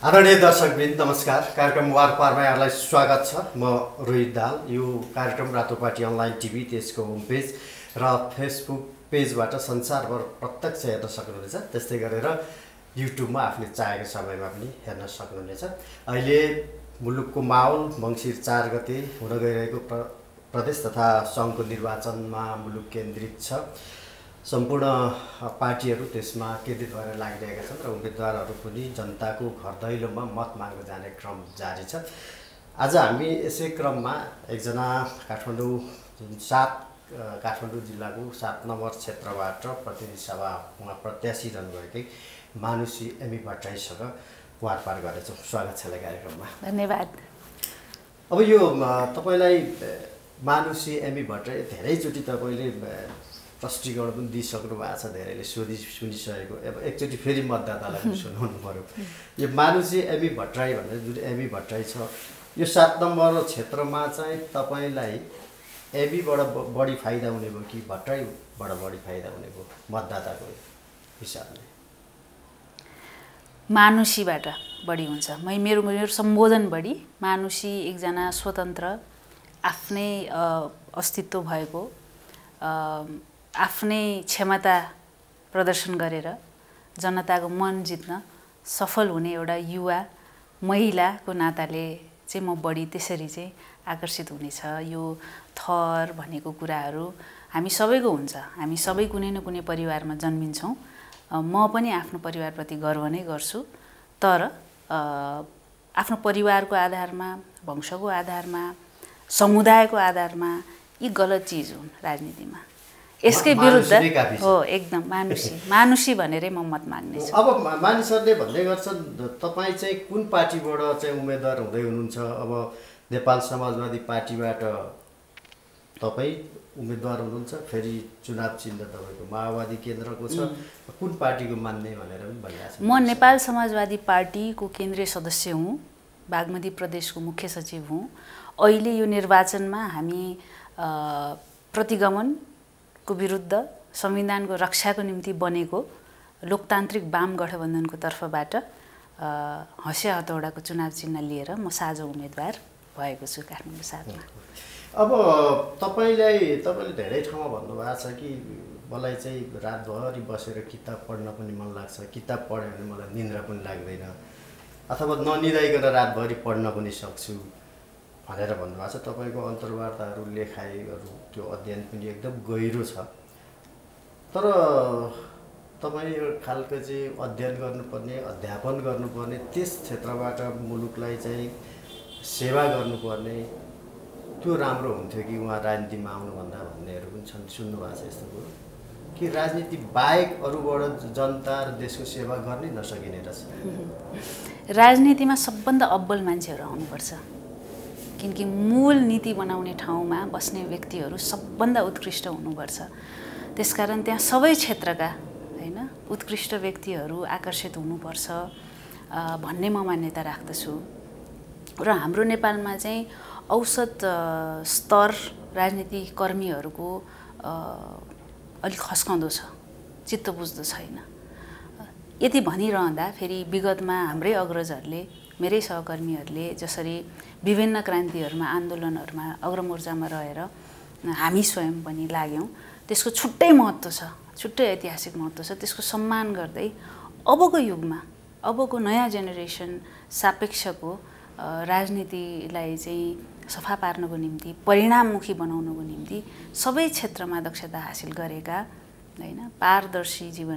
आदरणीय दर्शकवृन्द नमस्कार। कार्यक्रम वारपारमा यहाँलाई स्वागत छ। म रोहित दाल। यो कार्यक्रम रातोपाटी अनलाइन टिभी त्यसको होम पेज र फेसबुक पेजबाट संसारभर प्रत्यक्ष हेर्न सक्नुहुनेछ। त्यस्तै गरेर युट्युबमा आफूले चाहेको समयमा पनि हेर्न सक्नुहुनेछ। अहिले मुलुकको माहौल मङ्सिर 4 गते हुन गइरहेको प्रदेश तथा सङ्घको निर्वाचनमा मुलुक केन्द्रित छ। सम्पूर्ण पार्टीहरू त्यसमा केन्द्रित भएर लागिरहेका छन् र उम्मेदवारहरू पनि जनताको घर दैलोमा मत माग्न जाने क्रम जारी छ। आज हामी यसै क्रममा एकजना काठमाडौँ जिल्लाको 7 नम्बर क्षेत्रबाट प्रतिनिधि सभामा प्रत्याशी रहनुभएकै मानुषी एमी भट्टराईसँग वारपार गर्नेछौँ। स्वागत छ कार्यक्रममा। धन्यवाद। अब यो तपाईलाई मानुषी एमी भट्टराई धेरैचोटि तपाईले प्रष्टीकरण पनि दिइसक्नु भएको छ, धेरैले सुनिसकेको। अब एकचोटि फेरि मतदातालाई पनि सुनाउनु पर्यो। यो मानुषी एमी भट्टराई भनेर जुन एमी भट्टराई छ, यो 7 नम्बर क्षेत्रमा चाहिँ तपाईलाई एमीबाट बढी फाइदा हुने भयो कि भट्टराईबाट बढी फाइदा हुने भयो मतदाताको हिसाबले? मानुषीबाट बढी हुन्छ। मेरो सम्बोधन बढी। मानुषी एकजना स्वतन्त्र, आफ्नै अस्तित्व भएको, आफ्नै क्षमता प्रदर्शन गरेर जनताको मन जित्न सफल हुने एउटा युवा महिलाको नाताले चाहिँ म बढी त्यसरी चाहिँ आकर्षित हुनेछ। यो थर भनेको कुराहरू हामी सबैको हुन्छ। हामी सबै कुनै न कुनै परिवारमा जन्मिन्छौँ। म पनि आफ्नो परिवारप्रति गर्व नै गर्छु। तर आफ्नो परिवारको आधारमा, वंशको आधारमा, समुदायको आधारमा यी गलत चिज हुन् राजनीतिमा। यसकै विरुद्ध हो एकदम मानुषी भनेरै म मत माग्नेछु। अब मानिसहरूले भन्ने गर्छन् तपाईँ चाहिँ कुन पार्टीबाट चाहिँ उम्मेदवार हुँदै हुनुहुन्छ? अब नेपाल समाजवादी पार्टीबाट तपाईँ उम्मेदवार हुनुहुन्छ, फेरि चुनाव चिन्ह तपाईँको माओवादी केन्द्रको छ। कुन पार्टीको मान्ने भनेर पनि भनिरहेको छ। म नेपाल समाजवादी पार्टीको केन्द्रीय सदस्य हुँ, बागमती प्रदेशको मुख्य सचिव हुँ। अहिले यो निर्वाचनमा हामी प्रतिगमनको विरुद्ध संविधानको रक्षाको निम्ति बनेको लोकतान्त्रिक वाम गठबन्धनको तर्फबाट हँसिया हतौडाको चुनाव चिन्ह लिएर म साझा उम्मेदवार भएको छु काठमाडौँ 7मा। अब तपाईँले धेरै ठाउँमा भन्नुभएको छ कि मलाई चाहिँ रातभरि बसेर किताब पढ्न पनि मन लाग्छ, किताब पढ्यो भने मलाई निन्द्रा पनि लाग्दैन, अथवा ननिदाइकन रातभरि पढ्न पनि सक्छु भनेर भन्नुभएको छ। तपाईँको अन्तर्वार्ताहरू, लेखाइहरू, त्यो अध्ययन पनि एकदम गहिरो छ। तर तपाईँ यो खालको चाहिँ अध्ययन गर्नुपर्ने, अध्यापन गर्नुपर्ने, त्यस क्षेत्रबाट मुलुकलाई चाहिँ सेवा गर्नुपर्ने, त्यो राम्रो हुन्थ्यो कि उहाँ राजनीतिमा आउनुभन्दा भन्नेहरू पनि छन्। सुन्नुभएको छ यस्तो कुरो कि राजनीति बाहेक अरूबाट जनता र देशको सेवा गर्नै नसकिने रहेछ? राजनीतिमा सबभन्दा अब्बल मान्छेहरू आउनुपर्छ, किनकि मूल नीति बनाउने ठाउँमा बस्ने व्यक्तिहरू सबभन्दा उत्कृष्ट हुनुपर्छ। त्यसकारण त्यहाँ सबै क्षेत्रका उत्कृष्ट व्यक्तिहरू आकर्षित हुनुपर्छ भन्ने म मान्यता राख्दछु। र हाम्रो नेपालमा चाहिँ औसत स्तर राजनीति कर्मीहरूको अलिक खस्काउँदो छ, चित्त बुझ्दो छैन। यति भनिरहँदा फेरि विगतमा हाम्रै अग्रजहरूले, मेरै सहकर्मीहरूले जसरी विभिन्न क्रान्तिहरूमा, आन्दोलनहरूमा अग्रमोर्चामा रहेर हामी स्वयं पनि लाग्यौँ, त्यसको छुट्टै महत्त्व छ, छुट्टै ऐतिहासिक महत्त्व छ। त्यसको सम्मान गर्दै अबको युगमा, अबको नयाँ जेनेरेसन सापेक्षको राजनीतिलाई चाहिँ सफा पार्नको निम्ति, परिणाममुखी बनाउनको निम्ति सबै क्षेत्रमा दक्षता हासिल गरेका, पारदर्शी जीवन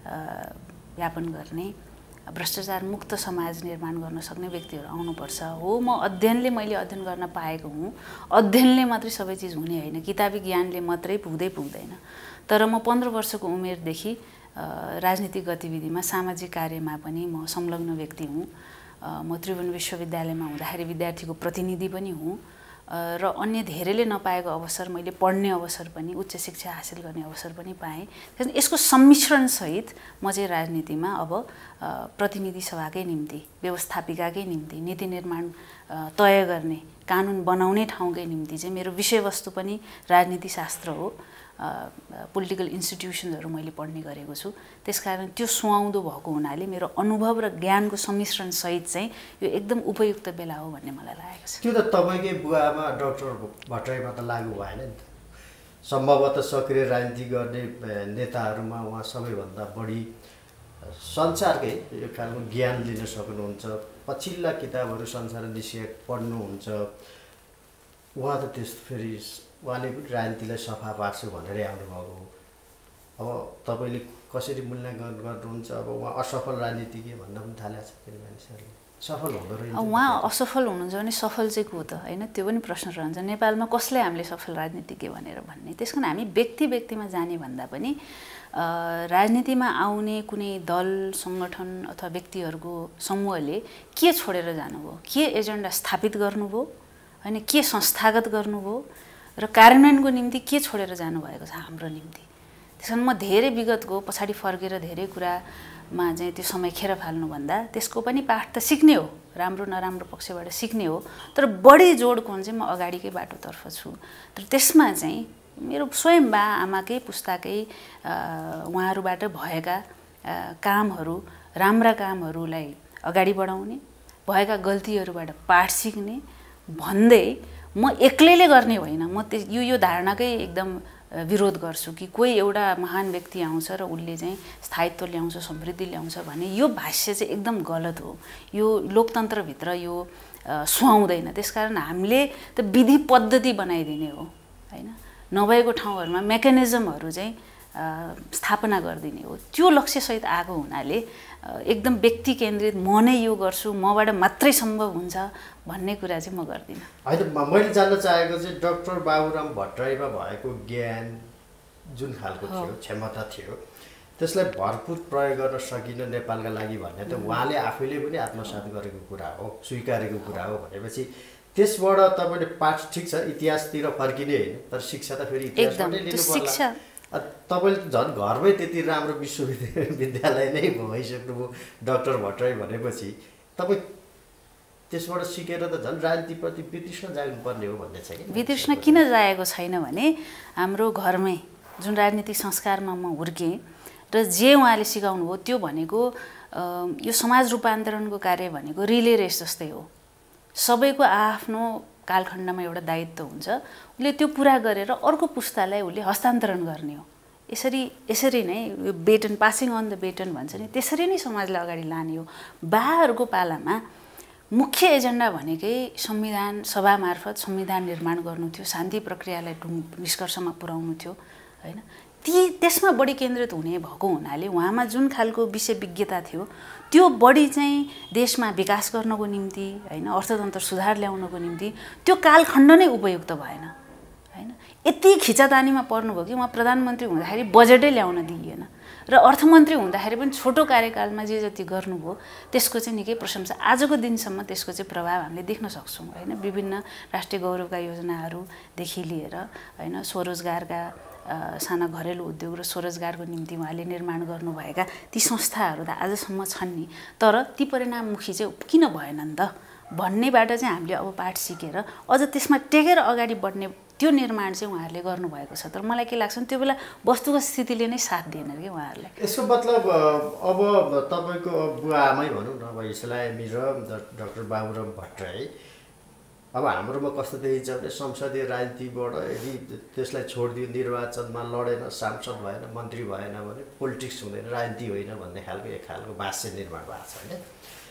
यापन गर्ने, भ्रष्टाचार मुक्त समाज निर्माण गर्न सक्ने व्यक्तिहरू आउनुपर्छ। हो, मैले अध्ययन गर्न पाएको हुँ। अध्ययनले मात्रै सबै चिज हुने होइन, किताबी ज्ञानले मात्रै पुग्दैन। तर म 15 वर्षको उमेरदेखि राजनीतिक गतिविधिमा, सामाजिक कार्यमा पनि म संलग्न व्यक्ति हुँ। म त्रिभुवन विश्वविद्यालयमा हुँदाखेरि विद्यार्थीको प्रतिनिधि पनि हुँ र अन्य धेरैले नपाएको अवसर, मैले पढ्ने अवसर पनि, उच्च शिक्षा हासिल गर्ने अवसर पनि पाएँ। त्यसैले यसको सम्मिश्रणसहित म चाहिँ राजनीतिमा अब प्रतिनिधि सभाकै निम्ति, व्यवस्थापिकाकै निम्ति, नीति निर्माण तय गर्ने, कानुन बनाउने ठाउँकै निम्ति चाहिँ मेरो विषयवस्तु पनि राजनीतिशास्त्र हो। पोलिटिकल इन्स्टिट्युसनहरू मैले पढ्ने गरेको छु। त्यसकारण त्यो सुहाउँदो भएको हुनाले मेरो अनुभव र ज्ञानको सम्मिश्रण सहित चाहिँ यो एकदम उपयुक्त बेला हो भन्ने मलाई लागेको छ। त्यो त तपाईँकै बुवामा डाक्टर भट्टराईमा त लागू भएन नि त। सम्भवतः सक्रिय राजनीति गर्ने नेताहरूमा उहाँ सबैभन्दा बढी संसारकै यो खालको ज्ञान लिन सक्नुहुन्छ, पछिल्ला किताबहरू संसार विषय पढ्नुहुन्छ। उहाँ त त्यस्तो फेरि उहाँले पनि राजनीतिलाई सफा पार्छु भनेरै आउनुभएको हो। अब तपाईँले कसरी मूल्याङ्कन गर्नुहुन्छ? अब उहाँ असफल राजनीतिज्ञ भन्न पनि थालेको छ फेरि मानिसहरूले। सफल हुँदो रहेछ। उहाँ असफल हुनुहुन्छ भने सफल चाहिँ को त होइन, त्यो पनि प्रश्न रहन्छ। नेपालमा कसलाई हामीले सफल राजनीतिज्ञ भनेर भन्ने? त्यस कारण हामी व्यक्तिमा जाने भन्दा पनि राजनीतिमा आउने कुनै दल सङ्गठन अथवा व्यक्तिहरूको समूहले के छोडेर जानुभयो, के एजेन्डा स्थापित गर्नुभयो, होइन के संस्थागत गर्नुभयो र कार्यान्वयनको निम्ति के छोडेर जानुभएको छ हाम्रो निम्ति। त्यस कारण म धेरै विगतको पछाडि फर्केर धेरै कुरामा चाहिँ त्यो समय खेर फाल्नुभन्दा त्यसको पनि पाठ त सिक्ने हो, राम्रो नराम्रो पक्षबाट सिक्ने हो, तर बढी जोड कोन चाहिँ म अगाडिकै बाटोतर्फ छु। तर त्यसमा चाहिँ मेरो स्वयं बा आमाकै पुस्ताकै उहाँहरूबाट भएका कामहरू, राम्रा कामहरूलाई अगाडि बढाउने, भएका गल्तीहरूबाट पाठ सिक्ने भन्दै म एक्लैले गर्ने होइन। म यो धारणाकै एकदम विरोध गर्छु कि कोही एउटा महान व्यक्ति आउँछ र उसले चाहिँ स्थायित्व ल्याउँछ, समृद्धि ल्याउँछ भने यो भाष्य चाहिँ एकदम गलत हो। यो लोकतन्त्रभित्र यो सुहाउँदैन। त्यसकारण हामीले त विधि पद्धति बनाइदिने हो होइन, नभएको ठाउँहरूमा मेकानिजमहरू चाहिँ स्थापना गरिदिने हो। त्यो लक्ष्यसहित आएको हुनाले एकदम व्यक्ति केन्द्रित म नै यो गर्छु, मबाट मात्रै सम्भव हुन्छ भन्ने कुरा चाहिँ म गर्दिनँ। होइन, मैले जान्न चाहेको चाहिँ डाक्टर बाबुराम भट्टराईमा भएको ज्ञान जुन खालको थियो, क्षमता थियो, त्यसलाई भरपुर प्रयोग गर्न सकिन नेपालका लागि भन्ने त उहाँले आफैले पनि आत्मसात गरेको कुरा हो, स्वीकारेको कुरा हो भनेपछि त्यसबाट तपाईँले पाठ ठिक छ इतिहासतिर फर्किने होइन, तर शिक्षा त फेरि इतिहासबाटै लिनु पर्ला। तपाईँले झन् घरमै त्यति राम्रो विश्वविद्यालय नै भइसक्नुभयो डाक्टर भट्टराई भनेपछि तपाईँ त्यसबाट सिकेर त झन् राजनीतिप्रति वितृष्ण जाग्नुपर्ने हो भन्ने छ कि? वितृष्ण किन जागेको छैन भने हाम्रो घरमै जुन राजनीतिक संस्कारमा म हुर्केँ र जे उहाँले सिकाउनु भयो त्यो भनेको यो समाज रूपान्तरणको कार्य भनेको रिले रेस जस्तै हो। सबैको आफ्नो कालखण्डमा एउटा दायित्व हुन्छ, उसले त्यो पुरा गरेर अर्को पुस्तालाई उसले हस्तान्तरण गर्ने हो। यसरी नै यो baton, passing on the baton भन्छ नि, त्यसरी नै समाजलाई अगाडि लाने हो। बाहरूको पालामा मुख्य एजेन्डा भनेकै संविधान सभा मार्फत संविधान निर्माण गर्नु थियो, शान्ति प्रक्रियालाई निष्कर्षमा पुर्याउनु थियो होइन। त्यसमा बढी केन्द्रित हुने भएको हुनाले उहाँमा जुन खालको विषय विज्ञता थियो त्यो बढी चाहिँ देशमा विकास गर्नको निम्ति होइन, अर्थतन्त्र सुधार ल्याउनको निम्ति त्यो कालखण्ड नै उपयुक्त भएन होइन। यति खिचातानीमा पर्नुभयो कि उहाँ प्रधानमन्त्री हुँदाखेरि बजेटै ल्याउन दिइएन र अर्थमन्त्री हुँदाखेरि पनि छोटो कार्यकालमा जे जति गर्नुभयो त्यसको चाहिँ निकै प्रशंसा आजको दिनसम्म त्यसको चाहिँ प्रभाव हामीले देख्न सक्छौँ होइन। विभिन्न राष्ट्रिय गौरवका योजनाहरूदेखि लिएर होइन, स्वरोजगारका साना घरेलु उद्योग र स्वरोजगारको निम्ति उहाँले निर्माण गर्नुभएका ती संस्थाहरू त आजसम्म छन् नि, तर ती परिणाममुखी चाहिँ किन भएनन् त भन्नेबाट चाहिँ हामीले अब पाठ सिकेर अझ त्यसमा टेकेर अगाडि बढ्ने त्यो निर्माण चाहिँ उहाँहरूले गर्नुभएको छ। तर मलाई के लाग्छ त्यो बेला वस्तुगत स्थितिले नै साथ दिएन कि उहाँहरूलाई। यसको मतलब अब तपाईँको बुवा आमै भनौँ न, अब इस्लामी र डाक्टर बाबुराम भट्टराई अब हाम्रोमा कस्तो देखिन्छ भने संसदीय राजनीतिबाट यदि त्यसलाई छोडिदियो, निर्वाचनमा लडेन, सांसद भएन, मन्त्री भएन भने पोलिटिक्स हुँदैन, राजनीति होइन भन्ने खालको एक खालको भाष्य निर्माण भएको छ होइन।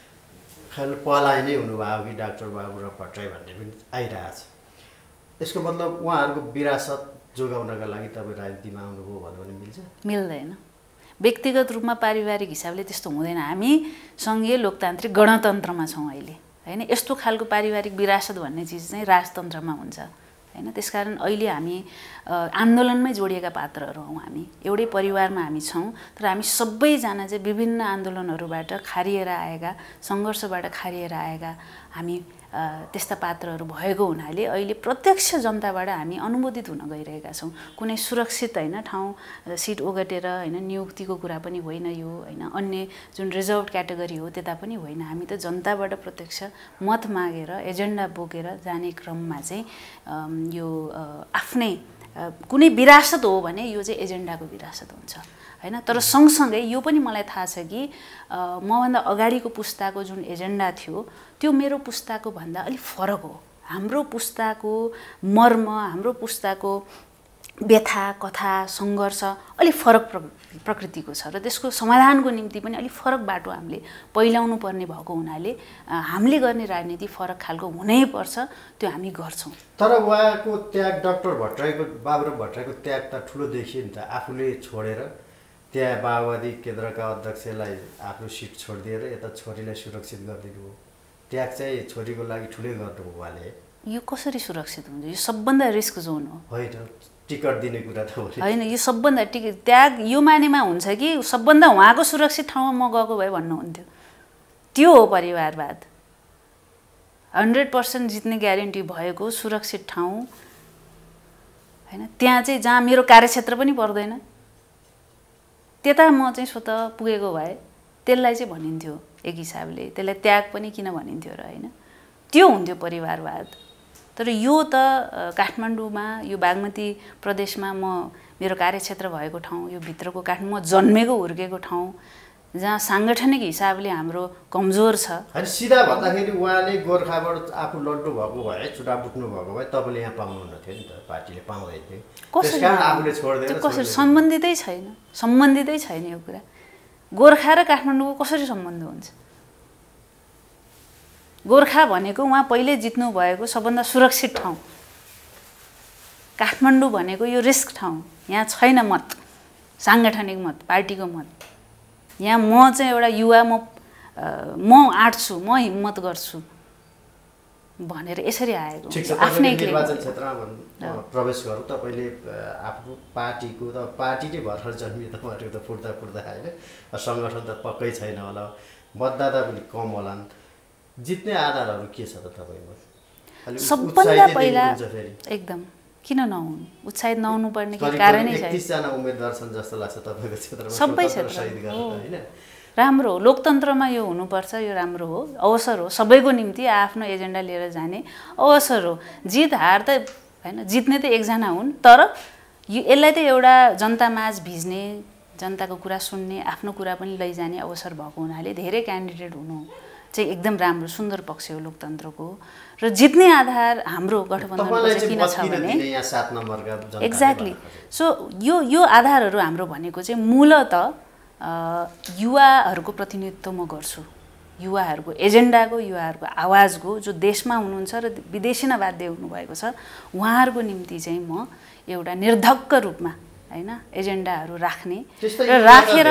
खालि पलाइ नै हुनुभयो कि डाक्टर बाबुराम भट्टराई भन्ने पनि आइरहेछ। यसको मतलब उहाँहरूको विरासत जोगाउनका लागि तपाईँ राजनीतिमा आउनुभयो भन्नु पनि मिल्छ? मिल्दैन। व्यक्तिगत रूपमा पारिवारिक हिसाबले त्यस्तो हुँदैन। हामी सङ्घीय लोकतान्त्रिक गणतन्त्रमा छौँ अहिले होइन। यस्तो खालको पारिवारिक विरासत भन्ने चिज चाहिँ राजतन्त्रमा हुन्छ होइन। त्यसकारण अहिले हामी आन्दोलनमै जोडिएका पात्रहरू हौँ। हामी एउटै परिवारमा हामी छौँ, तर हामी सबैजना चाहिँ विभिन्न आन्दोलनहरूबाट खारिएर आएका, सङ्घर्षबाट खारिएर आएका हामी त्यस्ता पात्रहरू भएको हुनाले अहिले प्रत्यक्ष जनताबाट हामी अनुमोदित हुन गइरहेका छौँ। कुनै सुरक्षित होइन ठाउँ सिट ओगटेर होइन नियुक्तिको कुरा पनि होइन यो होइन, अन्य जुन रिजर्भ क्याटेगोरी हो त्यता पनि होइन। हामी त जनताबाट प्रत्यक्ष मत मागेर एजेन्डा बोकेर जाने क्रममा चाहिँ यो आफ्नै कुनै विरासत हो भने यो चाहिँ एजेन्डाको विरासत हुन्छ हैन। तर सँगसँगै यो पनि मलाई थाहा छ कि मभन्दा अगाडिको पुस्ताको जुन एजेन्डा थियो त्यो मेरो पुस्ताको भन्दा अलिक फरक हो। हाम्रो पुस्ताको मर्म, हाम्रो पुस्ताको व्यथा, कथा, सङ्घर्ष अलिक फरक प्रकृतिको छ र त्यसको समाधानको निम्ति पनि अलिक फरक बाटो हामीले पहिल्याउनु पर्ने भएको हुनाले हामीले गर्ने राजनीति फरक खालको हुनैपर्छ, त्यो हामी गर्छौँ। तर उहाँको त्याग, डाक्टर भट्टराईको, बाबुराम भट्टराईको त्याग त ठुलो देखियो नि त। आफूले छोडेर त्यहाँ माओवादी केन्द्रका अध्यक्षलाई आफ्नो सिट छोडिदिएर यता छोरीलाई सुरक्षित गरिदिनु हो। त्याग चाहिँ छोरीको लागि ठुलै गर्नु हो उहाँले। यो कसरी सुरक्षित हुन्छ? यो सबभन्दा रिस्क जोन हो। होइन, टिकट दिने कुरा त होइन, यो सबभन्दा त्याग यो मानेमा हुन्छ कि सबभन्दा उहाँको सुरक्षित ठाउँमा म गएको भए भन्नुहुन्थ्यो। त्यो हो परिवारवाद। 100% जित्ने ग्यारेन्टी भएको सुरक्षित ठाउँ होइन, त्यहाँ चाहिँ जहाँ मेरो कार्यक्षेत्र पनि पर्दैन, त्यता म चाहिँ स्वतः पुगेको भए त्यसलाई चाहिँ भनिन्थ्यो एक हिसाबले, त्यसलाई त्याग पनि किन भनिन्थ्यो र होइन, त्यो हुन्थ्यो परिवारवाद। तर यो त काठमाडौँमा, यो बागमती प्रदेशमा मेरो कार्यक्षेत्र भएको ठाउँ, यो भित्रको काठमाडौँ म जन्मेको हुर्केको ठाउँ जहाँ साङ्गठनिक हिसाबले हाम्रो कमजोर छ। अनि सिधा भन्दाखेरि उहाँले गोर्खाबाट आफू लड्नु भएको भए, चुनाव बुट्नु भएको भए तपाईँले यहाँ पाउनुहुन्न थियो नि त, पार्टीले पाउँदै थियो। कसरी आफूले छोड्दैन? कसरी सम्बन्धितै छैन, सम्बन्धितै छैन यो कुरा। गोर्खा र काठमाडौँको कसरी सम्बन्ध हुन्छ? गोर्खा भनेको उहाँ पहिले जित्नु भएको सबभन्दा सुरक्षित ठाउँ, काठमाडौँ भनेको यो रिस्क ठाउँ। यहाँ छैन मत, साङ्गठनिक मत, पार्टीको मत। यहाँ म चाहिँ एउटा युवा, म आँट्छु, म हिम्मत गर्छु भनेर यसरी आएको। आफ्नै निर्वाचन क्षेत्रमा प्रवेश गरौँ। तपाईँले आफ्नो पार्टीको त पार्टीले भर्खर जन्मियो, तपाईँहरू त फुट्दा होइन, सङ्गठन त पक्कै छैन होला, मतदाता पनि कम होला। जित्ने आधारहरू के छ त तपाईँको? सबभन्दा पहिला एकदम किन नहुनु, उत्साहित नहुनु पर्ने के कारणै छैन। 31 जना उम्मेदवार छन् जस्तो लाग्छ तपाईँको क्षेत्रमा। सबै क्षेत्र राम्रो हो, लोकतन्त्रमा यो हुनुपर्छ, यो राम्रो हो, अवसर हो, सबैको निम्ति आफ्नो एजेन्डा लिएर जाने अवसर हो। जित हार त होइन, जित्ने त एकजना हुन्, तर यसलाई त एउटा जनतामाझ भिज्ने, जनताको कुरा सुन्ने, आफ्नो कुरा पनि लैजाने अवसर भएको हुनाले धेरै क्यान्डिडेट हुनु चाहिँ एकदम राम्रो सुन्दर पक्ष हो लोकतन्त्रको। र जित्ने आधार हाम्रो गठबन्धनको चाहिँ किन छ भने एक्ज्याक्टली, सो यो आधारहरू हाम्रो भनेको चाहिँ मूलत युवाहरूको प्रतिनिधित्व म गर्छु, युवाहरूको एजेन्डाको, युवाहरूको आवाजको, जो देशमा हुनुहुन्छ र विदेशीमा बाध्य हुनुभएको छ, उहाँहरूको निम्ति चाहिँ म एउटा निर्धक्क रूपमा होइन एजेन्डाहरू राख्ने र राखेर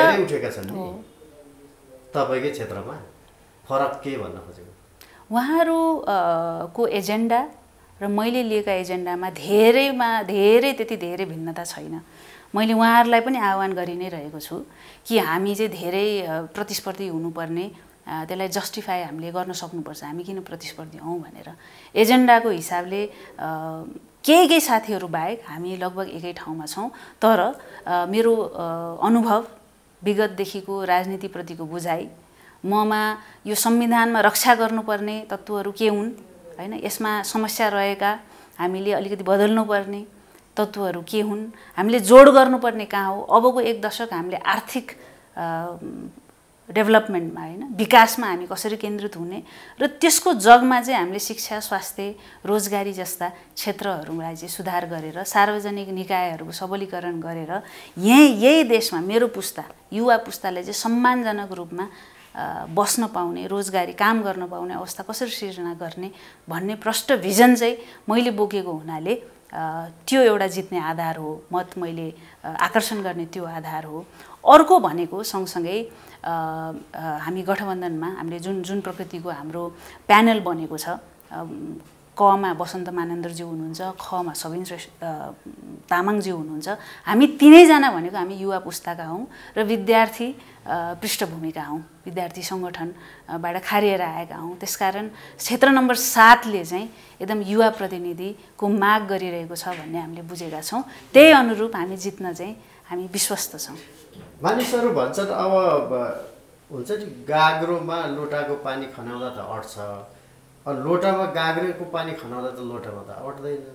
तपाईँकै क्षेत्रमा फरक के भन्न खोजेको? उहाँहरूको एजेन्डा र मैले लिएका एजेन्डामा त्यति धेरै भिन्नता छैन। मैले उहाँहरूलाई पनि आह्वान गरि नै रहेको छु कि हामी चाहिँ धेरै प्रतिस्पर्धी हुनुपर्ने, त्यसलाई जस्टिफाई हामीले गर्न सक्नुपर्छ, हामी किन प्रतिस्पर्धी हौँ भनेर। एजेन्डाको हिसाबले केही साथीहरू बाहेक हामी लगभग एकै ठाउँमा छौँ। तर मेरो अनुभव, विगतदेखिको राजनीतिप्रतिको बुझाइ, ममा यो संविधानमा रक्षा गर्नुपर्ने तत्त्वहरू के हुन् होइन, यसमा समस्या रहेका हामीले अलिकति बदल्नुपर्ने तत्त्वहरू के हुन्, हामीले जोड गर्नुपर्ने कहाँ हो, अबको एक दशक हामीले आर्थिक डेभलपमेन्टमा होइन विकासमा हामी कसरी केन्द्रित हुने र त्यसको जगमा चाहिँ हामीले शिक्षा, स्वास्थ्य, रोजगारी जस्ता क्षेत्रहरूलाई चाहिँ सुधार गरेर सार्वजनिक निकायहरूको सबलीकरण गरेर यही देशमा मेरो पुस्ता, युवा पुस्ताले चाहिँ सम्मानजनक रूपमा बस्न पाउने, रोजगारी काम गर्न पाउने अवस्था कसरी सिर्जना गर्ने भन्ने प्रष्ट भिजन चाहिँ मैले बोकेको हुनाले त्यो एउटा जित्ने आधार हो, मत मैले आकर्षण गर्ने त्यो आधार हो। अर्को भनेको सँगसँगै हामी गठबन्धनमा हामीले जुन प्रकृतिको हाम्रो प्यानल बनेको छ, कमा वसन्त मानन्दरज्यू हुनुहुन्छ, खमा सबिन तामाङज्यू हुनुहुन्छ, हामी तीनैजना भनेको हामी युवा पुस्ताका हौँ र विद्यार्थी पृष्ठभूमिका हौँ, विद्यार्थी सङ्गठनबाट खारिएर आएका हौँ। त्यसकारण क्षेत्र नम्बर 7ले चाहिँ एकदम युवा प्रतिनिधिको माग गरिरहेको छ भन्ने हामीले बुझेका छौँ। त्यही अनुरूप हामी जित्न चाहिँ हामी विश्वस्त छौँ। मानिसहरू भन्छन् अब हुन्छ नि गाग्रोमा लोटाको पानी खनाउँदा त अट्छ, लोटामा गाग्रोको पानी खनाउँदा त लोटामा त अट्दैन।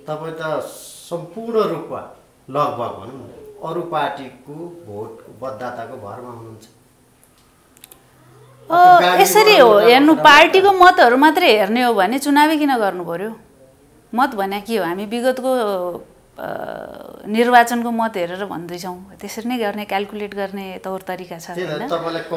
तपाईँ त सम्पूर्ण रूपमा लगभग भनौँ न अरू पार्टीको भोट मतदाताको भरमा हुनुहुन्छ। यसरी हो हेर्नु, पार्टीको मतहरू मात्रै हेर्ने हो भने चुनावै किन गर्नु पर्यो? मत भने के हो? हामी विगतको निर्वाचनको मत हेरेर भन्दैछौँ, त्यसरी नै गर्ने, क्यालकुलेट गर्ने तौर तरिका छ हैन।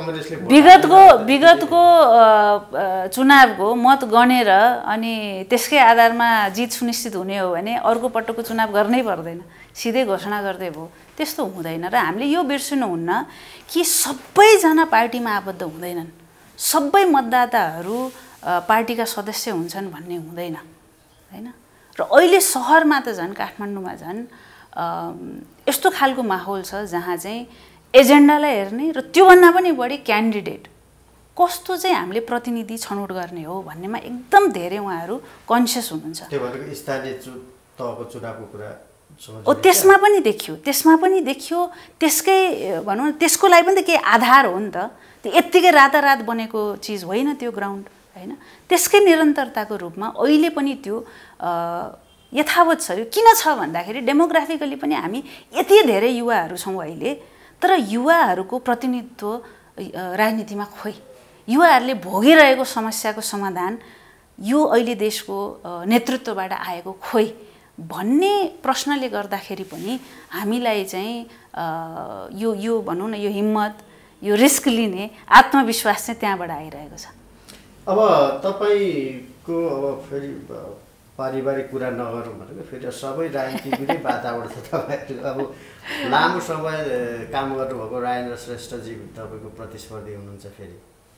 विगतको चुनावको मत गणेर अनि त्यसकै आधारमा जित सुनिश्चित हुने हो भने अर्को पटकको चुनाव गर्नै पर्दैन, सिधै घोषणा गर्दै भयो। त्यस्तो हुँदैन र हामीले यो बिर्सिनुहुन्न कि सबैजना पार्टीमा आबद्ध हुँदैनन्, सबै मतदाताहरू पार्टीका सदस्य हुन्छन् भन्ने हुँदैन हैन। र अहिले सहरमा त झन्, काठमाडौँमा झन् यस्तो खालको माहौल छ जहाँ चाहिँ एजेन्डालाई हेर्ने र त्योभन्दा पनि बढी क्यान्डिडेट कस्तो चाहिँ हामीले प्रतिनिधि छनौट गर्ने हो भन्नेमा एकदम धेरै उहाँहरू कन्सियस हुनुहुन्छ। त्यो भनेको स्थानीय तहको चुनावको कुरा त्यसमा पनि देखियो, त्यसकै भनौँ न, त्यसको लागि पनि त केही आधार हो नि त। त्यो यत्तिकै रातारात बनेको चिज होइन त्यो ग्राउन्ड हैन। त्यसकै निरन्तरताको रूपमा अहिले पनि त्यो यथावत छ। यो किन छ भन्दाखेरि डेमोग्राफिकली पनि हामी यति धेरै युवाहरू छौँ अहिले, तर युवाहरूको प्रतिनिधित्व राजनीतिमा खोइ, युवाहरूले भोगिरहेको समस्याको समाधान यो अहिले देशको नेतृत्वबाट आएको खोइ भन्ने प्रश्नले गर्दाखेरि पनि हामीलाई चाहिँ यो भनौँ न, यो हिम्मत, यो रिस्क लिने आत्मविश्वास चाहिँ त्यहाँबाट आइरहेको छ। अब तपाईँको अब फेरि पारिवारिक कुरा नगरौँ भनेको फेरि सबै राजनीतिकै वातावरण छ। तपाईँहरू अब लामो समय काम गर्नुभएको राजेन्द्र श्रेष्ठजी तपाईँको प्रतिस्पर्धी हुनुहुन्छ, फेरि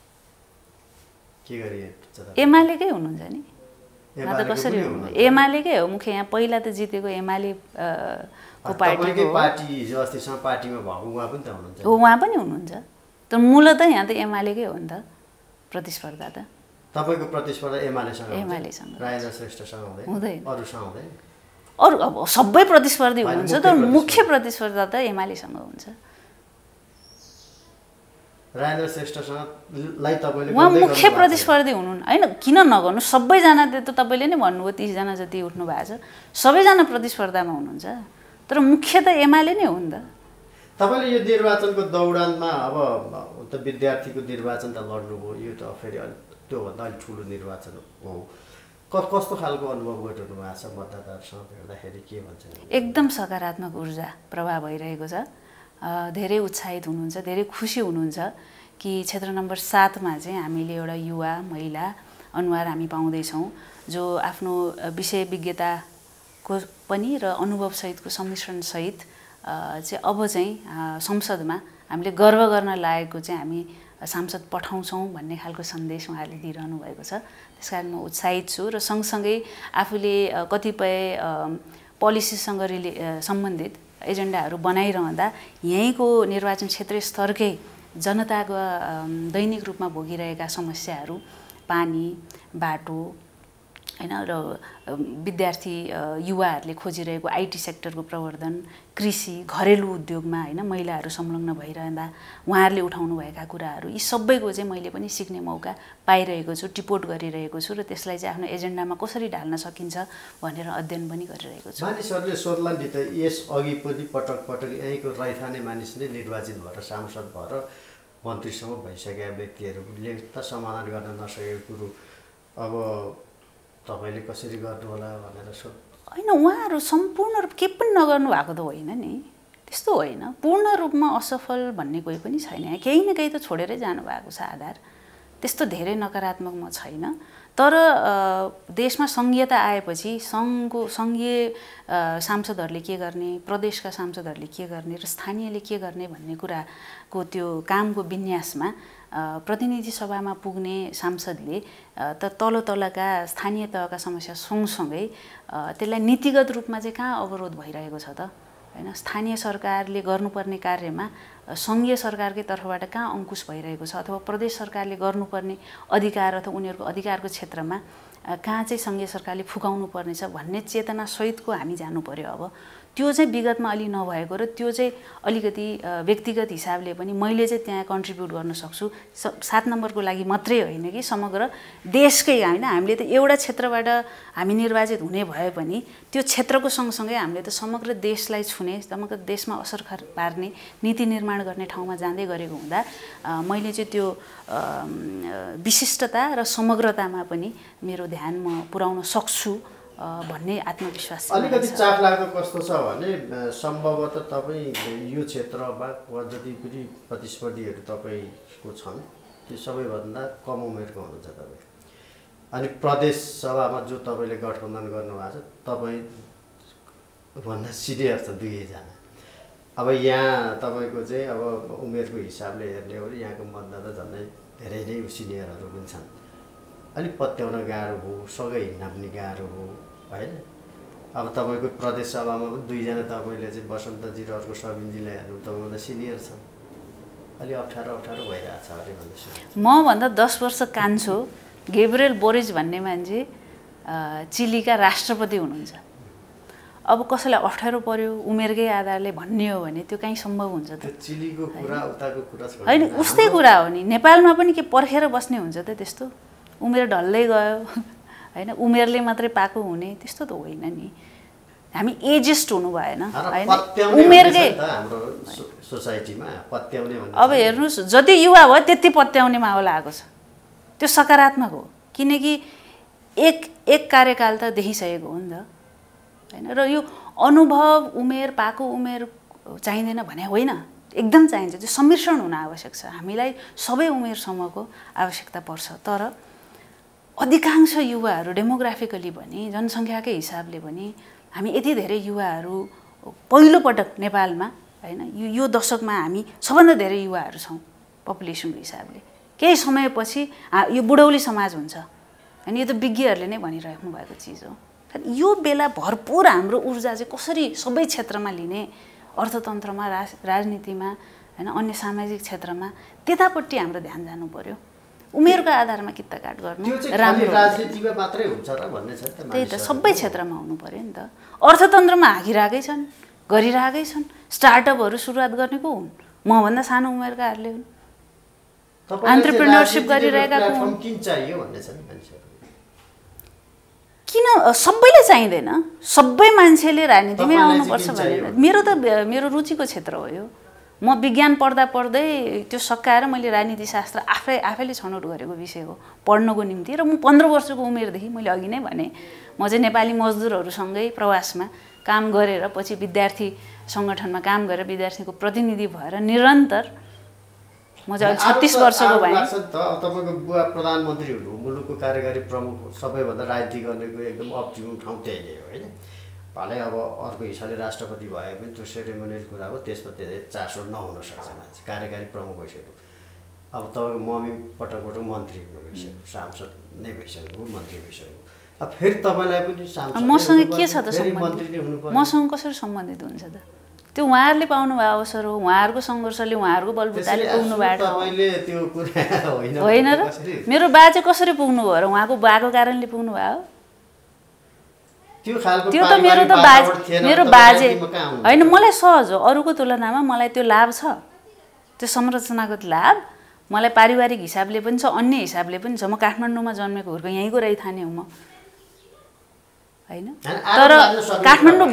के गरिए? एमालेकै हुनुहुन्छ नि, कसरी हुनु? एमालेकै हो मुख्य। यहाँ पहिला त जितेको एमाले को पार्टी हिजो अस्तिसम्म पार्टीमा भएको उहाँ पनि त हुनुहुन्छ। उहाँ पनि हुनुहुन्छ, तर मूलत यहाँ त एमालेकै हो नि त प्रतिस्पर्धा। त तपाईँको प्रतिस्पर्धा एमालेसँग राजेन्द्र श्रेष्ठसँग हुँदैन, अरूसँग हुँदैन? अरू अब सबै प्रतिस्पर्धी हुनुहुन्छ, तर मुख्य प्रतिस्पर्धा त एमालेसँग हुन्छ। राजेन्द्र श्रेष्ठसँगलाई तपाईँले उहाँ मुख्य प्रतिस्पर्धी हुनुहुन्न होइन, किन नगर्नु? सबैजनाले त तपाईँले नै भन्नुभयो 30 जना जति उठ्नु भएको छ, सबैजना प्रतिस्पर्धामा हुनुहुन्छ, तर मुख्य त एमाले नै हो नि त। तपाईँले यो निर्वाचनको दौडानमा अब त विद्यार्थीको निर्वाचन त लड्नुभयो, यो त फेरि त्योभन्दा अलिक ठुलो निर्वाचन हो। कस्तो खालको अनुभव गरिरहनु भएको छ? मतदाताहरूसँग भेट्दाखेरि के भन्छ? एकदम सकारात्मक ऊर्जा प्रभाव भइरहेको छ। धेरै उत्साहित हुनुहुन्छ, धेरै खुसी हुनुहुन्छ कि क्षेत्र नम्बर 7 मा चाहिँ हामीले एउटा युवा महिला अनुहार हामी पाउँदैछौँ जो आफ्नो विषय विज्ञताको पनि र अनुभवसहितको सम्मिश्रणसहित चाहिँ अब चाहिँ संसदमा हामीले गर्व गर्न लागेको चाहिँ हामी सांसद पठाउँछौँ भन्ने खालको सन्देश उहाँहरूले दिइरहनु भएको छ। त्यसकारण म उत्साहित छु र सँगसँगै आफूले कतिपय पोलिसीसँग सम्बन्धित एजेन्डाहरू बनाइरहँदा यहीँको निर्वाचन क्षेत्रीय स्तरकै जनताको दैनिक रूपमा भोगिरहेका समस्याहरू, पानी, बाटो हैन, र विद्यार्थी युवाहरूले खोजिरहेको आइटी सेक्टरको प्रवर्धन, कृषि, घरेलु उद्योगमा हैन महिलाहरू संलग्न भइरहँदा उहाँहरूले उठाउनु भएका कुराहरू, यी सबैको चाहिँ मैले पनि सिक्ने मौका पाइरहेको छु, टिपोट गरिरहेको छु र त्यसलाई चाहिँ आफ्नो एजेन्डामा कसरी ढाल्न सकिन्छ भनेर अध्ययन पनि गरिरहेको छु। मानिसहरूले सोध्लान् नि त, यस अघि पनि पटक पटक यहीँको रैथाने मानिस नै निर्वाचित भएर सांसद भएर मन्त्रीसम्म भइसकेका व्यक्तिहरूले त समाधान गर्न नसकेको कुरो अब तपाईँले कसरी गर्नु होला भनेर होइन, उहाँहरू सम्पूर्ण रूप के पनि नगर्नु भएको त होइन नि, त्यस्तो होइन। पूर्ण रूपमा असफल भन्ने कोही पनि छैन, केही न केही त छोडेरै जानुभएको छ आधार। त्यस्तो धेरै नकारात्मक म छैन, तर देशमा सङ्घीयता आएपछि सङ्घीय सांसदहरूले के गर्ने, प्रदेशका सांसदहरूले के गर्ने र स्थानीयले के गर्ने भन्ने कुराको त्यो कामको विन्यासमा प्रतिनिधि सभामा पुग्ने सांसदले त तलका स्थानीय तहका समस्या सँगसँगै त्यसलाई नीतिगत रूपमा चाहिँ कहाँ अवरोध भइरहेको छ त हैन। स्थानीय सरकारले गर्नुपर्ने कार्यमा सङ्घीय सरकारकै तर्फबाट कहाँ अङ्कुश भइरहेको छ, अथवा प्रदेश सरकारले गर्नुपर्ने अधिकार अथवा उनीहरूको अधिकारको क्षेत्रमा कहाँ चाहिँ सङ्घीय सरकारले फुकाउनु पर्नेछ भन्ने चेतना सहितको हामी जानु पर्यो। अब त्यो चाहिँ विगतमा अलि नभएको र त्यो चाहिँ अलिकति व्यक्तिगत हिसाबले पनि मैले चाहिँ त्यहाँ कन्ट्रिब्युट गर्न सक्छु 7 नम्बरको लागि मात्रै होइन कि समग्र देशकै होइन हामीले त एउटा क्षेत्रबाट हामी निर्वाचित हुने भए पनि त्यो क्षेत्रको सँगसँगै हामीले त समग्र देशलाई छुने समग्र देशमा असर पार्ने नीति निर्माण गर्ने ठाउँमा जाँदै गरेको हुँदा मैले चाहिँ त्यो विशिष्टता र समग्रतामा पनि मेरो ध्यान म पुर्याउन सक्छु भन्ने आत्मविश्वास अलिकति चाख लाग्दो कस्तो छ भने सम्भवतः तपाईँ यो क्षेत्रमा जति पनि प्रतिस्पर्धीहरू तपाईँको छन् त्यो सबैभन्दा कम उमेरको हुनुहुन्छ तपाईँ अनि प्रदेश सभामा जो तपाईँले गठबन्धन गर्नुभएको छ तपाईँ भन्दा सिनियर छ दुवैजना अब यहाँ तपाईँको चाहिँ अब उमेरको हिसाबले हेर्ने हो भने यहाँको मतदाता झन्डै धेरै नै सिनियरहरू पनि छन् अलिक पत्याउन गाह्रो हो सँगै हिँड्न पनि गाह्रो हो होइन अब तपाईँको प्रदेश सभामा पनि दुईजना तपाईँले चाहिँ बसन्तजी र अर्को सबिनजीलाई हेर्नु तपाईँभन्दा सिनियर छ अलि अप्ठ्यारो भइरहेको छ अरे भन्नुहोस् मभन्दा 10 वर्ष कान्छो गेब्रियल बोरिज भन्ने मान्छे चिलीका राष्ट्रपति हुनुहुन्छ अब कसैलाई अप्ठ्यारो पर्यो उमेरकै आधारले भन्ने हो भने त्यो कहीँ सम्भव हुन्छ त चिलीको कुरा उताको कुरा होइन उस्तै कुरा हो नि नेपालमा पनि के पर्खेर बस्ने हुन्छ त त्यस्तो उमेर ढल्दै गयो हैन उमेरले मात्रै पाएको हुने त्यस्तो त होइन नि हामी एजेस्ट हुनु भएन हैन उमेरकै हाम्रो सोसाइटीमा पत्याउने भन्ने अब हेर्नुस् जति युवा भयो त्यति पत्याउने माहौल आएको छ त्यो सकारात्मक हो किनकि एक कार्यकाल त देखिसकेको हो नि त हैन र यो अनुभव उमेर पाएको उमेर चाहिँदैन भने होइन एकदम चाहिन्छ त्यो सम्मिश्रण हुन आवश्यक छ हामीलाई सबै उमेर समूहको आवश्यकता पर्छ तर अधिकांश युवाहरू डेमोग्राफिकली पनि जनसङ्ख्याकै हिसाबले पनि हामी यति धेरै युवाहरू पहिलोपटक नेपालमा हैन यो दशकमा हामी सबभन्दा धेरै युवाहरू छौँ पपुलेसनको हिसाबले केही समयपछि यो बुढौली समाज हुन्छ अनि यो त विज्ञहरूले नै भनिराख्नु भएको चिज हो यो बेला भरपुर हाम्रो ऊर्जा चाहिँ कसरी सबै क्षेत्रमा लिने अर्थतन्त्रमा राजनीतिमा हैन अन्य सामाजिक क्षेत्रमा त्यतापट्टि हाम्रो ध्यान जानु पर्यो उमेरको आधारमा कित्ताकाट गर्नु राम्रो राजनीतिमा मात्रै हुन्छ र भन्ने छ त त्यही त सबै क्षेत्रमा हुनु पर्यो नि त अर्थतन्त्रमा हाकिरहेकै छन् गरिरहेकै छन् स्टार्टअपहरू सुरुवात गर्ने को हुन् मभन्दा सानो उमेरकाहरूले हुन् एन्टरप्रेन्योरशिप गरिरहेका को हुन् किन चाहियो भन्ने छ नि मान्छेहरू किन सबैले चाहिँदैन सबै मान्छेले राजनीतिमै आउनुपर्छ भनेर मेरो रुचिको क्षेत्र हो यो म विज्ञान पढ्दा पढ्दै त्यो सकाएर मैले राजनीति शास्त्र आफैले छनौट गरेको विषय हो पढ्नको निम्ति र म 15 वर्षको उमेरदेखि मैले अघि नै भने म चाहिँ नेपाली मजदुरहरूसँगै प्रवासमा काम गरेर पछि विद्यार्थी सङ्गठनमा काम गरेर विद्यार्थीको प्रतिनिधि भएर निरन्तर म चाहिँ 36 वर्षको भएँ तपाईको बुवा प्रधानमन्त्री हुनु मुलुकको कार्यकारी प्रमुख सबैभन्दा राजनीति गर्नेको एकदम अप्टिमम ठाउँ त्यही नै हो हैन भले अब अर्को हिसाबले राष्ट्रपति भए पनि त्यो सेरेमोनियल कुरा हो त्यसमा धेरै चासो नहुन सक्छ मान्छे कार्यकारी प्रमुख भइसक्यो अब तपाईँको मम्मी पटक मन्त्री हुनु भइसक्यो सांसद नै भइसक्यो मन्त्री भइसक्यो अब फेरि तपाईँलाई पनि सांसद मसँग के छ त सम्बन्धित मसँग कसरी सम्बन्धित हुन्छ त त्यो उहाँहरूले पाउनु भएको अवसर हो उहाँहरूको सङ्घर्षले उहाँहरूको बलबुताले पुग्नु भएको होइन र मेरो बा चाहिँ कसरी पुग्नु भयो र उहाँको बाको कारणले पुग्नु भयो त्यो त मेरो बाजे होइन मलाई सहज हो अरूको तुलनामा मलाई त्यो लाभ छ त्यो संरचनागत लाभ मलाई पारिवारिक हिसाबले पनि छ अन्य हिसाबले पनि छ म काठमाडौँमा जन्मेको हुर्को यहीँको रैथाने हुँ म हैन तर काठमाडौँ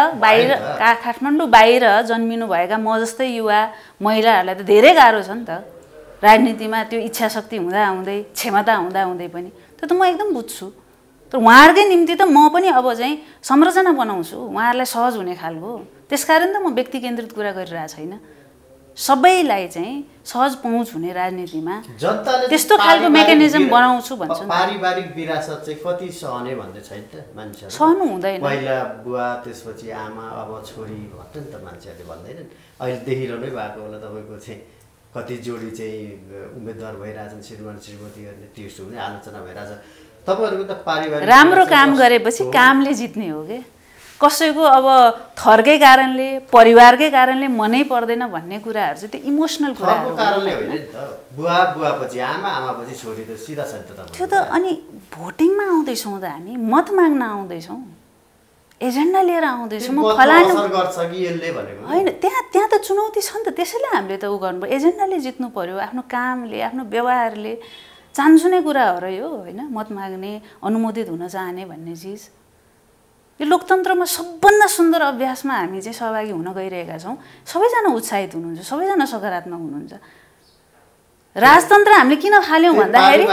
बाहिर जन्मिनु भएका म जस्तै युवा महिलाहरूलाई त धेरै गाह्रो छ नि त राजनीतिमा त्यो इच्छा शक्ति हुँदा हुँदै क्षमता हुँदा हुँदै पनि त्यो त म एकदम बुझ्छु तर उहाँहरूकै निम्ति त म पनि अब चाहिँ संरचना बनाउँछु उहाँहरूलाई सहज हुने खालको त्यसकारण त म व्यक्ति केन्द्रित कुरा गरिरहेको छैन सबैलाई चाहिँ सहज पहुँच हुने राजनीतिमा त्यस्तो खालको मेकानिजम बनाउँछु भन्छ पारिवारिक विरासत चाहिँ कति सहने भन्ने छैन त मान्छेहरू सहनु हुँदैन पहिला बुवा त्यसपछि आमा अब छोरी भन्छ नि त मान्छेहरूले भन्दैनन् अहिले देखिरहनै भएको होला तपाईँको चाहिँ कति जोडी चाहिँ उम्मेदवार भइरहेछन् श्रीमान श्रीमती गर्ने त्यस्तो पनि आलोचना भइरहेछ तपाईँहरूको त पारिवारिक राम्रो काम गरेपछि कामले जित्ने हो के कसैको अब थरकै कारणले परिवारकै कारणले मनै पर्दैन भन्ने कुराहरू चाहिँ त्यो इमोसनल कुराहरू कारणले होइन नि त बुवा बुवापछि आमा आमापछि छोरी त सिधा छ नि त त्यो त अनि भोटिङमा आउँदैछौँ त हामी मत माग्न आउँदैछौँ एजेन्डा लिएर आउँदैछु म फलानु होइन त्यहाँ त चुनौती छ नि त त्यसैले हामीले त उ गर्नु पर्यो एजेन्डाले जित्नु पर्यो आफ्नो कामले आफ्नो व्यवहारले चाहन्छुने कुरा हो र यो होइन मत माग्ने अनुमोदित हुन चाहने भन्ने चिज यो लोकतन्त्रमा सबभन्दा सुन्दर अभ्यासमा हामी चाहिँ सहभागी हुन गइरहेका छौँ सबैजना उत्साहित हुनुहुन्छ सबैजना सकारात्मक हुनुहुन्छ राजतन्त्र हामीले किन थाल्यौँ भन्दाखेरि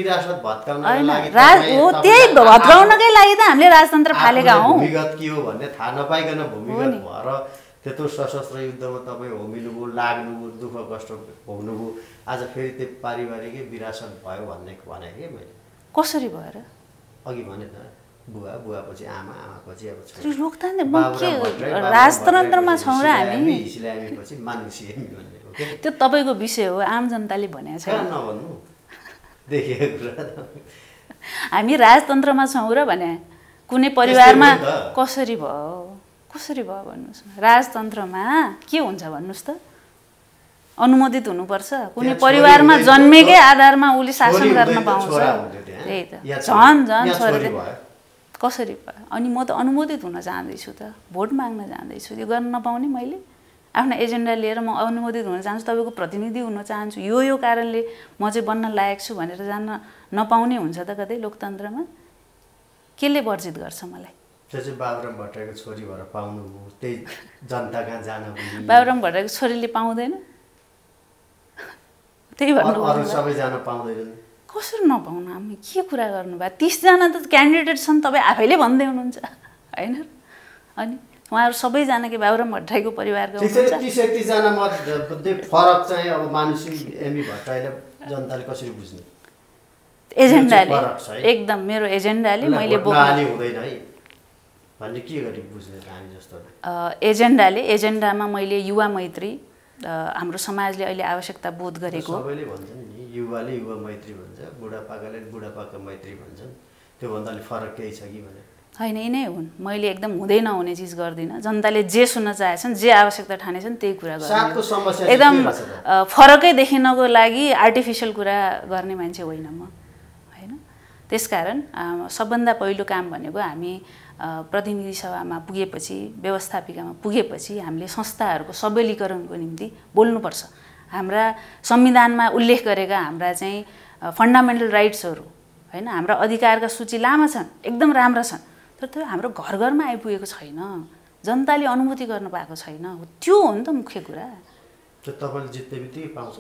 हो त्यही भत्काउनकै लागि त हामीले राजतन्त्र फालेका हौँ भूमिगत के हो भन्ने थाहा नपाइकन भूमिगत भएर त्यत्रो सशस्त्र युद्धमा तपाईँ होमिनुभयो लाग्नुभयो दुःख कष्ट भोग्नुभयो आज फेरि त्यो पारिवारिकै विरासत भयो भन्ने भने कि मैले कसरी भएर अघि भने त बुवापछि आमा आमापछि अब लोकतन्त्र राजतन्त्रमा छौँ र हामी पछि मानुषी यामी भन्ने हो त्यो तपाईँको विषय हो आम जनताले भनेको छ नभन्नु देखेको कुरा हामी राजतन्त्रमा छौँ र भने कुनै परिवारमा कसरी भयो भन्नुहोस् न राजतन्त्रमा के हुन्छ भन्नुहोस् त अनुमोदित हुनुपर्छ कुनै परिवारमा जन्मेकै आधारमा उसले शासन गर्न पाउँछ त्यही त झन् छोरी कसरी भयो अनि म त अनुमोदित हुन चाहँदैछु त भोट माग्न जाँदैछु त्यो गर्न नपाउने मैले आफ्नो एजेन्डा लिएर म अनुमोदित हुन चाहन्छु तपाईँको प्रतिनिधि हुन चाहन्छु यो कारणले म चाहिँ बन्न लायक छु भनेर जान्न नपाउने हुन्छ त कतै लोकतन्त्रमा केले वर्जित गर्छ मलाई त्यो चाहिँ बाबुराम भट्टराईको छोरी भएर पाउनुभयो त्यही जनता कहाँ जान बाबुराम भट्टराईको छोरीले पाउँदैन त्यही भन्नु अरू सबैजना पाउँदैनन् कसरी नपाउनु हामी के कुरा गर्नुभयो 30 जना त क्यान्डिडेट छन् तपाईँ आफैले भन्दै हुनुहुन्छ होइन अनि उहाँहरू सबैजना के बाबुराम भट्टराईको परिवारको हुनुहुन्छ 30-31 जना मध्ये फरक चाहिँ अब मानुषी यामी भट्टराईले जनताले कसरी बुझ्ने एजेन्डाले एकदम मेरो एजेन्डाले मैले बोक्नु हुँदैन है भन्ने के गरी बुझ्ने हामी जस्तो एजेन्डामा मैले युवा मैत्री हाम्रो समाजले अहिले आवश्यकता बोध गरेको सबैले भन्छन् नि युवाले युवा मैत्री भन्छ बुढापाकाले बुढापाका मैत्री भन्छन् त्यो भन्दा अलि फरक केही छ कि भने होइन यिनै हुन् मैले एकदम हुँदै नहुने चिज गर्दिनँ जनताले जे सुन्न चाहेछन् जे आवश्यकता ठानेछन् त्यही कुरा गर्छु एकदम फरकै देखिनको लागि आर्टिफिसियल कुरा गर्ने मान्छे होइन म होइन त्यसकारण सबभन्दा पहिलो काम भनेको हामी प्रतिनिधि सभामा पुगेपछि व्यवस्थापिकामा पुगेपछि हामीले संस्थाहरूको सबलीकरणको निम्ति बोल्नुपर्छ हाम्रा संविधानमा उल्लेख गरेका हाम्रा चाहिँ फन्डामेन्टल राइट्सहरू होइन हाम्रा अधिकारका सूची लामा छन् एकदम राम्रा छन् तर त्यो हाम्रो घर घरमा आइपुगेको छैन जनताले अनुभूति गर्न पाएको छैन त्यो हो नि त मुख्य कुरा त्यो तपाईँले जित्ने बित्तिकै पाउँछ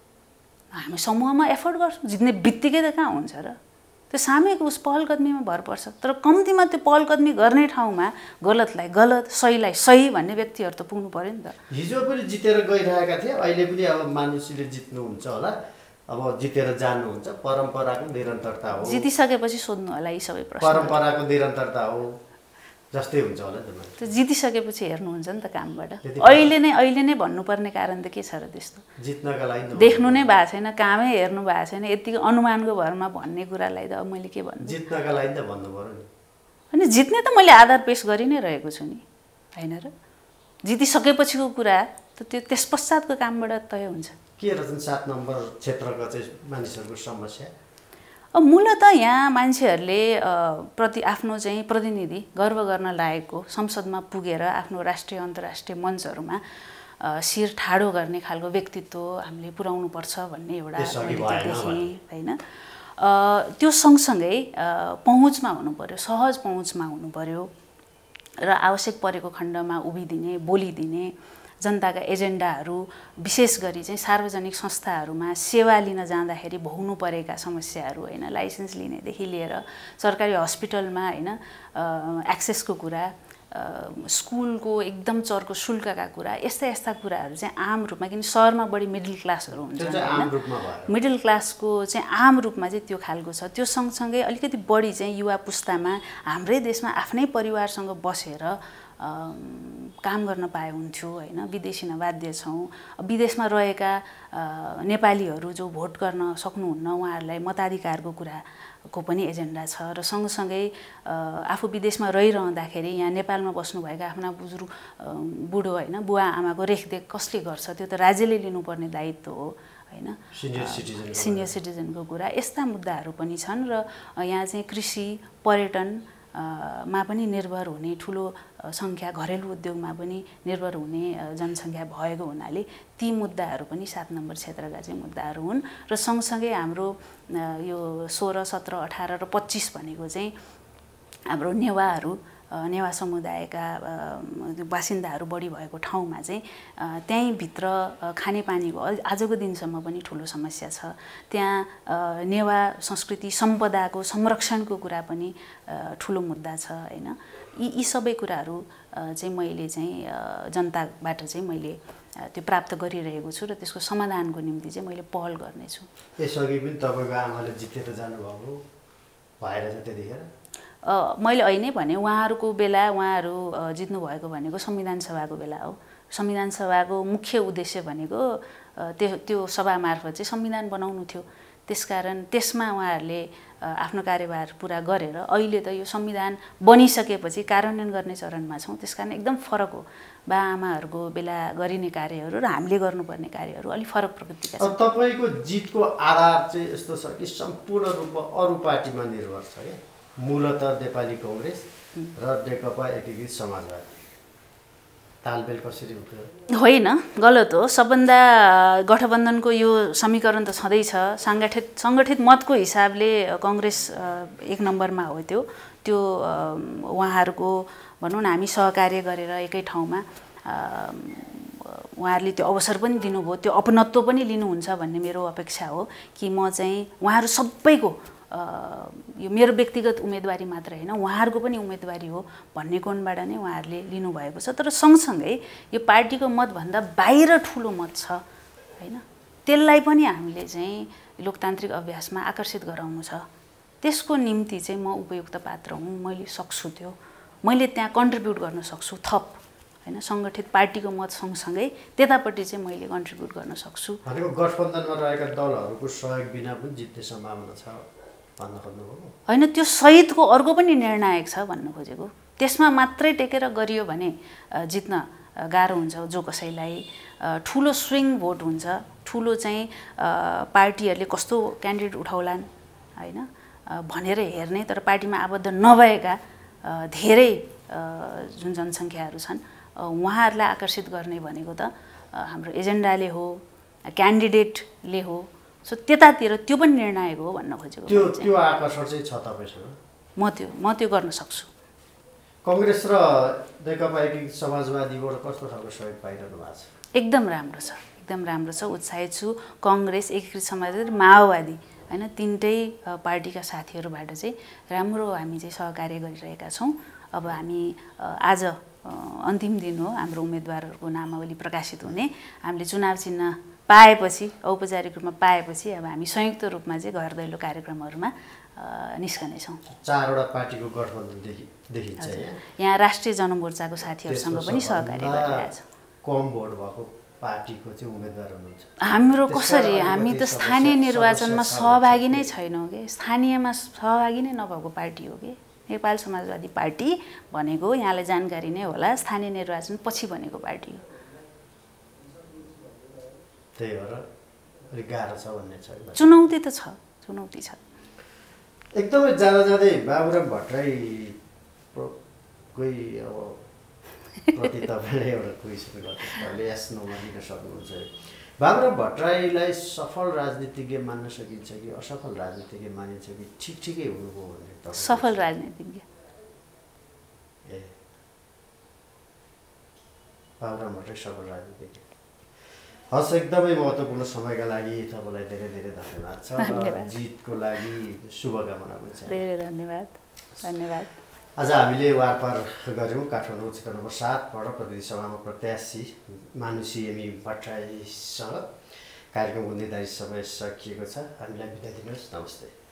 हामी समूहमा एफोर्ट गर्छौँ जित्ने बित्तिकै त कहाँ हुन्छ र त्यो सामूहिक उस पहलकदमीमा भर पर्छ तर कम्तीमा त्यो पहलकदमी गर्ने ठाउँमा गलतलाई गलत सहीलाई सही भन्ने व्यक्तिहरू त पुग्नु पर्यो नि त हिजो पनि जितेर गइरहेका थिए अहिले पनि अब मानुषीले जित्नुहुन्छ होला अब जितेर जानुहुन्छ परम्पराको निरन्तरता हो जितिसकेपछि सोध्नु होला यी सबै प्रश्न परम्पराको निरन्तरता हो जस्तै हुन्छ होला त्यो जितिसकेपछि हेर्नुहुन्छ नि त कामबाट अहिले नै भन्नुपर्ने कारण त के छ र त्यस्तो जित्नका लागि देख्नु नै भएको छैन कामै हेर्नु भएको छैन यतिको अनुमानको भरमा भन्ने कुरालाई त अब मैले के भन्नु जित्नका लागि त भन्नु पर्यो नि अनि जित्ने त मैले आधार पेश गरि नै रहेको छु नि होइन र जितिसकेपछिको कुरा त त्यो त्यस पश्चातको कामबाट तय हुन्छ के रहेछन् 7 नम्बर क्षेत्रको चाहिँ मानिसहरूको समस्या मूलत यहाँ मान्छेहरूले आफ्नो चाहिँ प्रतिनिधि गर्व गर्न लागेको संसदमा पुगेर आफ्नो राष्ट्रिय अन्तर्राष्ट्रिय मञ्चहरूमा शिर ठाडो गर्ने खालको व्यक्तित्व हामीले पुर्याउनु पर्छ भन्ने एउटा होइन त्यो सँगसँगै पहुँचमा हुनु पर्यो सहज पहुँचमा हुनु पर्यो र आवश्यक परेको खण्डमा उभिदिने बोलिदिने जनताका एजेन्डाहरू विशेष गरी चाहिँ सार्वजनिक संस्थाहरूमा सेवा लिन जाँदाखेरि भोग्नु परेका समस्याहरू होइन लाइसेन्स लिनेदेखि लिएर सरकारी हस्पिटलमा होइन एक्सेसको कुरा स्कुलको एकदम चर्को शुल्कका कुरा यस्ता कुराहरू चाहिँ आम रूपमा किन सहरमा बढी मिडल क्लासहरू हुन्छ मिडल क्लासको चाहिँ आम रूपमा चाहिँ त्यो खालको छ त्यो सँगसँगै अलिकति बढी चाहिँ युवा पुस्तामा हाम्रै देशमा आफ्नै परिवारसँग बसेर काम गर्न पाए हुन्थ्यो होइन विदेशी नबाध्य छौँ विदेशमा रहेका नेपालीहरू जो भोट गर्न सक्नुहुन्न उहाँहरूलाई मताधिकारको कुराको पनि एजेन्डा छ र सँगसँगै आफू विदेशमा रहिरहँदाखेरि यहाँ नेपालमा बस्नुभएका आफ्ना बुढो होइन बुवा आमाको रेखदेख कसले गर्छ त्यो त राज्यले लिनुपर्ने दायित्व हो होइन सिनियर सिटिजनको कुरा यस्ता मुद्दाहरू पनि छन् र यहाँ चाहिँ कृषि पर्यटन मा पनि निर्भर हुने ठुलो सङ्ख्या घरेलु उद्योगमा पनि निर्भर हुने जनसङ्ख्या भएको हुनाले ती मुद्दाहरू पनि 7 नम्बर क्षेत्रका चाहिँ मुद्दाहरू हुन् र सँगसँगै हाम्रो यो 16, 17, 18 र 25 भनेको चाहिँ हाम्रो नेवा समुदायका बासिन्दाहरू बढी भएको ठाउँमा चाहिँ त्यहीँभित्र खानेपानीको आजको दिनसम्म पनि ठुलो समस्या छ। त्यहाँ नेवा संस्कृति सम्पदाको संरक्षणको कुरा पनि ठुलो मुद्दा छ हैन। यी सबै कुराहरू चाहिँ मैले चाहिँ जनताबाट चाहिँ मैले त्यो प्राप्त गरिरहेको छु र त्यसको समाधानको निम्ति चाहिँ मैले पहल गर्नेछु। यसअघि पनि तपाईँको आमाले जितेर जानुभएको भएर चाहिँ त्यतिखेर मैले अहिले भने उहाँहरूको बेला उहाँहरू जित्नु भएको भनेको संविधान सभाको बेला हो। संविधान सभाको मुख्य उद्देश्य भनेको त्यो सभा मार्फत चाहिँ संविधान बनाउनु थियो। त्यसकारण त्यसमा उहाँहरूले आफ्नो कार्यभार पुरा गरेर अहिले त यो संविधान बनिसकेपछि कार्यान्वयन गर्ने चरणमा छौँ। त्यसकारण एकदम फरक हो। बाआमाहरूको बेला गरिने कार्यहरू र हामीले गर्नुपर्ने कार्यहरू अलिक फरक प्रकृतिका छन्। तपाईँको जितको आधार चाहिँ यस्तो छ कि सम्पूर्ण रूपमा अरू पार्टीमा निर्भर छ क्या, मूलतः नेपाली कङ्ग्रेस र नेकपा एकीकृत समाजवादी। तालमेल कसरी उठ्यो? होइन, गलत हो। सबभन्दा गठबन्धनको यो समीकरण त छँदैछ। सङ्गठित मतको हिसाबले कङ्ग्रेस 1 नम्बरमा हो। त्यो उहाँहरूको भनौँ न हामी सहकार्य गरेर एकै ठाउँमा उहाँहरूले त्यो अवसर पनि दिनुभयो, त्यो अपनत्व पनि लिनुहुन्छ भन्ने मेरो अपेक्षा हो कि म चाहिँ उहाँहरू सबैको यो मेरो व्यक्तिगत उम्मेदवारी मात्र होइन उहाँहरूको पनि उम्मेदवारी हो भन्ने कोणबाट नै उहाँहरूले लिनुभएको छ। तर सँगसँगै यो पार्टीको मतभन्दा बाहिर ठुलो मत छ होइन, त्यसलाई पनि हामीले चाहिँ लोकतान्त्रिक अभ्यासमा आकर्षित गराउनु छ। त्यसको निम्ति चाहिँ म उपयुक्त पात्र हुँ। मैले सक्छु, त्यो मैले त्यहाँ कन्ट्रिब्युट गर्न सक्छु थप हैन। सङ्गठित पार्टीको मत सँगसँगै त्यतापट्टि चाहिँ मैले कन्ट्रिब्युट गर्न सक्छु। भनेको गठबन्धनमा रहेका दलहरूको सहयोग बिना पनि जित्ने सम्भावना छ भन्न खोज्नुभयो होइन? त्यो सहितको अर्को पनि निर्णायक छ भन्नु खोजेको। त्यसमा मात्रै टेकेर गरियो भने जित्न गाह्रो हुन्छ। जो कसैलाई ठुलो स्विङ भोट हुन्छ, ठुलो चाहिँ पार्टीहरूले कस्तो क्यान्डिडेट उठाउलान् होइन भनेर हेर्ने, तर पार्टीमा आबद्ध नभएका धेरै जुन जनसङ्ख्याहरू छन् उहाँहरूलाई आकर्षित गर्ने भनेको त हाम्रो एजेन्डाले हो, क्यान्डिडेटले हो। सो त्यतातिर त्यो पनि निर्णायक हो भन्न खोजेको। त्यो आकर्षण चाहिँ छ तपाईँसँग? म त्यो गर्न सक्छु। कङ्ग्रेस र नेकपा एकीकृत समाजवादीबाट कस्तो खालको सहयोग पाइरहनु भएको छ? एकदम राम्रो छ, एकदम राम्रो छ। उत्साहित छु। कङ्ग्रेस, एकीकृत समाजवादी, माओवादी होइन तिनटै पार्टीका साथीहरूबाट चाहिँ राम्रो हामी चाहिँ सहकार्य गरिरहेका छौँ। अब हामी आज अन्तिम दिन हो हाम्रो उम्मेदवारहरूको नामावली प्रकाशित हुने। हामीले चुनाव चिन्ह पाएपछि, औपचारिक रूपमा पाएपछि अब हामी संयुक्त रूपमा चाहिँ घर दैलो कार्यक्रमहरूमा निस्कनेछौँ। 4वटा पार्टीको गठबन्धन देखिन्छ यहाँ राष्ट्रिय जनमोर्चाको साथीहरूसँग पनि सहकार्य गरिरहेका छौँ। कम भोट भएको पार्टीको चाहिँ उम्मेदवार हुनुहुन्छ? हाम्रो कसरी? हामी त स्थानीय निर्वाचनमा सहभागी नै छैनौँ कि, स्थानीयमा सहभागी नै नभएको पार्टी हो कि। नेपाल समाजवादी पार्टी भनेको यहाँलाई जानकारी नै होला स्थानीय निर्वाचन पछि बनेको पार्टी हो। त्यही भएर अलिक गाह्रो छ भन्ने छ। चुनौती त छ, चुनौती छ एकदमै। जाँदै बाबुराम भट्टराई कोही अब प्रति तपाईँले एउटा क्वेसन गर्नु यस नम्बर दिन सक्नुहुन्छ। बाबुराम भट्टराईलाई सफल राजनीतिज्ञ मान्न सकिन्छ कि असफल राजनीतिज्ञ मानिन्छ कि ठिकै हुनुभयो भन्ने? सफल राजनीतिज्ञ। ए बाबुराम भट्टराई सफल राजनीतिज्ञ। हस्, एकदमै महत्त्वपूर्ण समयका लागि तपाईँलाई धेरै धेरै धन्यवाद छ। जितको लागि शुभकामना पनि छ। धेरै धन्यवाद, धन्यवाद। आज हामीले वारपार गऱ्यौँ काठमाडौँ क्षेत्र नम्बर 7बाट प्रतिनिधि सभामा प्रत्याशी मानुषी यामी भट्टराईसँग। कार्यक्रमको निर्धारित समय सकिएको छ। हामीलाई बिदा दिनुहोस्। नमस्ते।